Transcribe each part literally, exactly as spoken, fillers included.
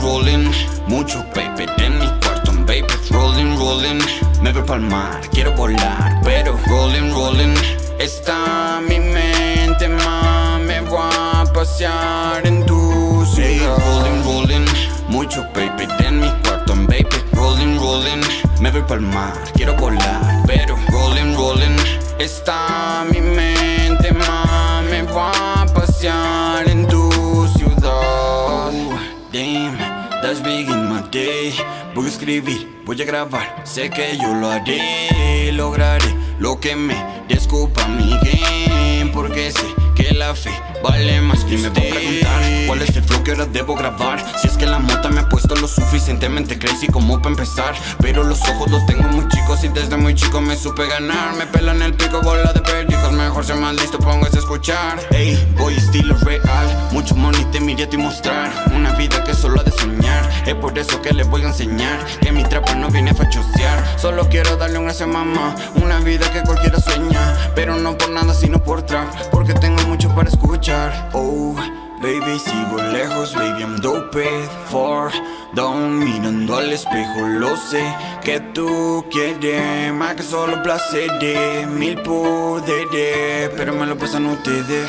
rolling, mucho paper en mi cuarto, baby. Rolling, rolling, me voy pa'l mar, quiero volar, pero rolling, rolling, está mi mente, ma, me voy a pasear en tu ciudad. Hey, rolling, rolling, mucho paper en mi cuarto, baby. Rolling, rolling, me voy pa'l mar, quiero volar, pero rolling, rolling, está mi mente, ma, me voy a pasear en tu ciudad. Oh, damn, that's big in my day. Voy a escribir, voy a grabar, sé que yo lo haré, lograré lo que me desculpa mi game, porque sé que la fe vale más que me voy a preguntar cuál es el flow que ahora debo grabar. Si es que la mota me ha puesto lo suficientemente crazy como para empezar, pero los ojos los tengo muy chicos y desde muy chico me supe ganar. Me pelan el pico, bola de perdijos, mejor ser más listo, póngase a escuchar. Ey, voy estilo real, mucho money te miré a ti mostrar, una vida que solo ha de soñar. Es por eso que les voy a enseñar que mi trapa no viene a fachosear. Solo quiero darle un gracias a mamá, una vida que cualquiera sueña, pero no por nada sino por trap, porque tengo mucho para escuchar. Oh, baby, sigo lejos, baby, I'm dope for down, mirando al espejo, lo sé que tú quieres más que solo placeres, mil poderes, pero me lo pasan ustedes,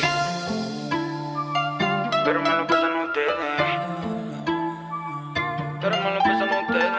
pero me lo pasan ustedes, pero me lo pasan ustedes.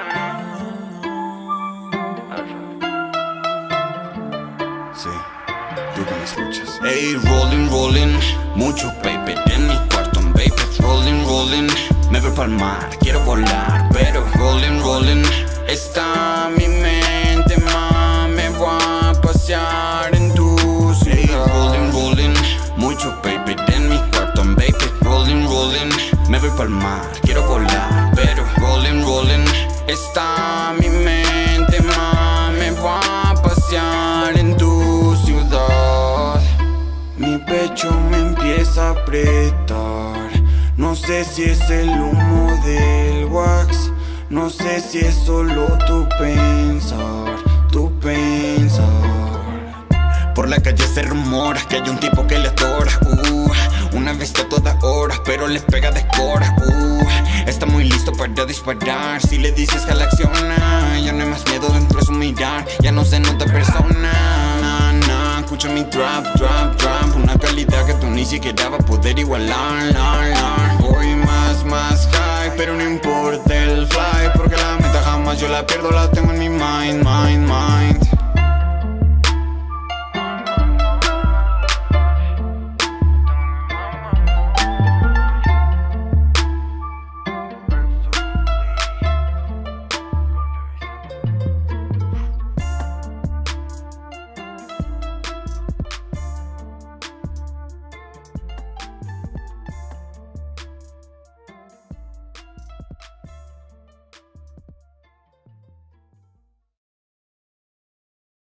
Sí, tú que me escuchas. Hey, rolling, rolling, mucho paper en mi cuarto, baby. Rolling, rolling, me voy pa'l mar, quiero volar, pero rolling, rolling, está mi mente, ma, me voy a pasear en tu ciudad. Hey, rolling, rolling, mucho paper en mi cuarto, baby. Rolling, rolling, me voy pa'l mar, quiero volar, pero rolling, rolling, está mi mente, ma, me voy a pasear en tu ciudad. Mi pecho me empieza a apretar, no sé si es el humo del wax, no sé si es solo tu pensar, tu pensar. Por la calle se rumora que hay un tipo que le atora, uh, una bestia a todas horas, pero les pega de escora, uh, está muy listo para disparar. Si le dices que la acciona, ya no hay más miedo dentro de su mirar, ya no se nota persona. Nah, nah, escucha mi trap, trap, trap, una calidad que tú ni siquiera vas a poder igualar. La, la. Voy más, más high, pero no importa el fly, porque la meta jamás yo la pierdo, la tengo en mi mind, mind, mind.